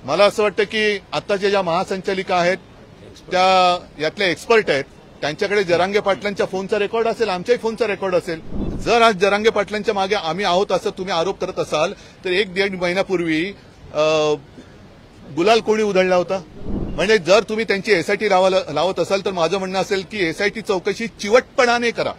मला असं वाटतं की आत्ताच्या ज्या महासंचालिका आहेत त्या यातले एक्सपर्ट आहेत, त्यांच्याकडे जरांगे पाटलांच्या फोनचा रेकॉर्ड असेल, आमच्याही फोनचा रेकॉर्ड असेल. जर आज जरांगे पाटलांच्या मागे आम्ही आहोत असं तुम्ही आरोप करत असाल तर 1-1.5 महिन्यापूर्वी गुलाल कोणी उधळला होता? म्हणजे जर तुम्ही त्यांची एसआयटी लावत असाल तर माझं म्हणणं असेल की एसआयटी चौकशी चिवटपणाने करा.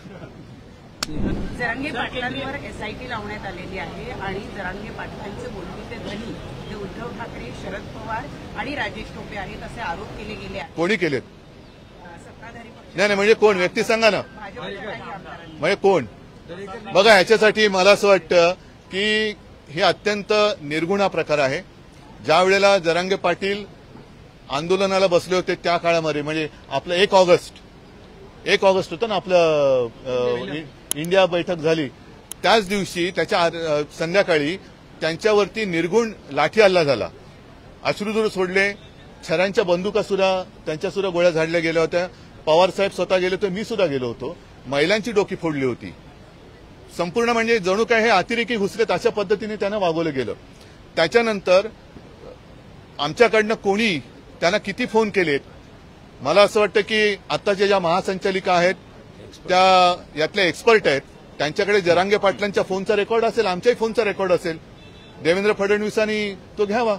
जरांगे पाटलांवर एसआयटी लावण्यात आलेली आहे आणि जरांगे पाटलांचे बोलते धनी हे उद्धव ठाकरे, शरद पवार आणि राजेश टोपे आहेत असे आरोप केले गेले आहेत. कोणी केलेत? सत्ताधारी पक्ष. नाही म्हणजे कोण? व्यक्ती सांगा ना. भाजपच्या काही आमदारांनी. म्हणजे कोण? बघा, ह्याच्यासाठी मला असं वाटतं की हे अत्यंत निर्गुणा प्रकार आहे. ज्या वेळेला जरांगे पाटील आंदोलनाला बसले होते त्या काळामध्ये, म्हणजे आपलं 1 ऑगस्ट होतं ना आपलं इंडिया बैठक झाली, त्याच दिवशी त्याच्या संध्याकाळी त्यांच्यावरती निर्गुण लाठी हल्ला झाला. अश्रुधूर सोडले, छऱ्यांच्या बंदुका सुद्धा त्यांच्या सुद्धा गोळ्या झाडल्या गेल्या होत्या. पवार साहेब स्वतः गेले होते, मी सुद्धा गेलो होतो. महिलांची डोकी फोडली होती. संपूर्ण म्हणजे जणू काय हे अतिरेकी घुसलेत अशा पद्धतीने त्यांना वागवलं गेलं. त्याच्यानंतर आमच्याकडनं कोणी त्यांना किती फोन केलेत? मला असं वाटतं की आत्ताच्या ज्या महासंचालिका आहेत त्या यातले एक्सपर्ट आहेत, त्यांच्याकडे जरांगे पाटलांच्या फोनचा रेकॉर्ड असेल, आमच्याही फोनचा रेकॉर्ड असेल. देवेंद्र फडणवीसांनी तो घ्यावा.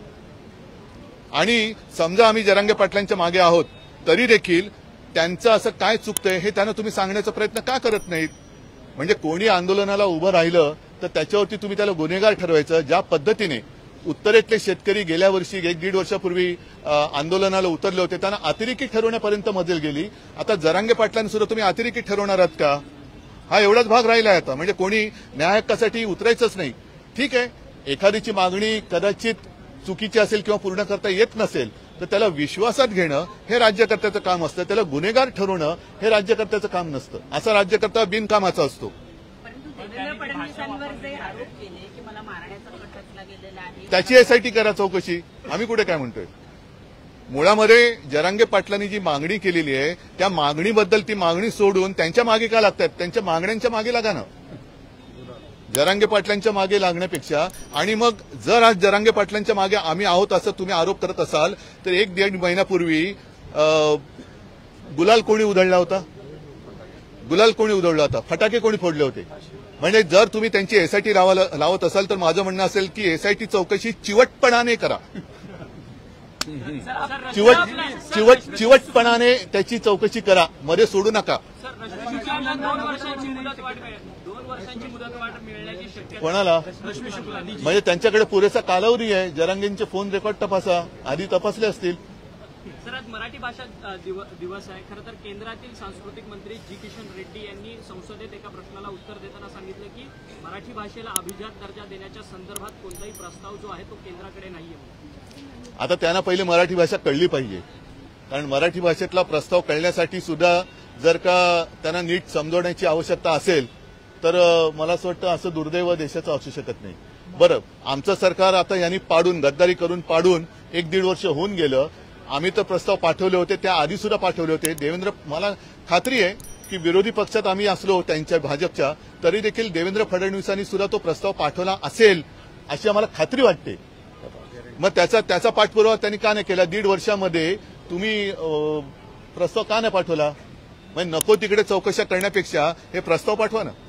आणि समजा आम्ही जरांगे पाटलांच्या मागे आहोत तरी देखील त्यांचं असं काय चुकतंय हे त्यांना तुम्ही सांगण्याचा प्रयत्न का करत नाहीत? म्हणजे कोणी आंदोलनाला उभं राहिलं तर त्याच्यावरती तुम्ही त्याला गुन्हेगार ठरवायचं. ज्या पद्धतीने उत्तरेतले शेतकरी गेल्या वर्षी 1-1.5 वर्षापूर्वी आंदोलनाला उतरले होते, त्यांना अतिरेकी ठरवण्यापर्यंत मजल गेली. आता जरांगे पाटलांना सुद्धा तुम्ही अतिरेकी ठरवणार आहात का? हा एवढाच भाग राहिला आहे आता. म्हणजे कोणी न्याय हक्कासाठी उतरायचंच नाही. ठीक आहे, एखादीची मागणी कदाचित चुकीची असेल किंवा पूर्ण करता येत नसेल तर त्याला विश्वासात घेणं हे राज्यकर्त्याचं काम असतं. त्याला गुन्हेगार ठरवणं हे राज्यकर्त्याचं काम नसतं. असा राज्यकर्ता बिनकामाचा असतो. परंतु देवेंद्र फडणवीसांवर जे आरोप केले की मला मारण्याचा कट रचला गेलेला आहे, त्याची एसआयटी करा चौकशी. आम्ही कुठे काय म्हणतोय? मुळामध्ये जरांगे पाटलांनी जी मागणी केलेली आहे त्या मागणीबद्दल ती मागणी सोडून त्यांच्या मागे का लागतात? त्यांच्या मागण्यांच्या मागे लागा ना. जरांगे पाटलांच्या मागे लागण्यापेक्षा. आणि मग जर आज जरांगे पाटलांच्या मागे आम्ही आहोत असं तुम्ही आरोप करत असाल तर 1-1.5 महिन्यापूर्वी गुलाल कोणी उधळला होता? गुलाल कोणी उधळला होता? फटाके कोणी फोडले होते? म्हणजे जर तुम्ही त्यांची एसआयटी लावत असाल तर माझं म्हणणं असेल की एसआयटी चौकशी चिवटपणाने करा. चिवटपणाने त्याची चौकशी करा, मध्ये सोडू नका. कोणाला? म्हणजे त्यांच्याकडे पुरेसा कालावधी आहे. जरांगेंचे फोन रेकॉर्ड तपासा, आधी तपासले असतील. सर, आज मराठी भाषा दिवस आहे. खरं तर केंद्रातील सांस्कृतिक मंत्री जी किशन रेड्डी यांनी संसदेत एका प्रश्नाला उत्तर देताना सांगितलं की मराठी भाषेला अभिजात दर्जा देण्याच्या संदर्भात कोणताही प्रस्ताव जो आहे तो केंद्राकडे नाहीये. आता त्यांना पहिले मराठी भाषा कळली पाहिजे, कारण मराठी भाषेतला प्रस्ताव कळण्यासाठी सुद्धा जर का त्यांना नीट समजवण्याची आवश्यकता असेल तर मला असं वाटतं असं दुर्दैव देशाचं असू शकत नाही. बरं, आमचं सरकार आता यांनी गद्दारी करून 1-1.5 वर्ष होऊन गेलं. आम्ही तर प्रस्ताव पाठवले होते, त्या आधी सुद्धा पाठवले होते. मला खात्री आहे की विरोधी पक्षात आम्ही असलो त्यांच्या भाजपच्या तरी देखील देवेंद्र फडणवीसांनी सुद्धा तो प्रस्ताव पाठवला असेल अशी आम्हाला खात्री वाटते. मग त्याचा पाठपुरावा त्यांनी का नाही केला? 1.5 वर्षामध्ये तुम्ही प्रस्ताव का नाही पाठवला? म्हणजे नको तिकडे चौकशा करण्यापेक्षा हे प्रस्ताव पाठवा ना.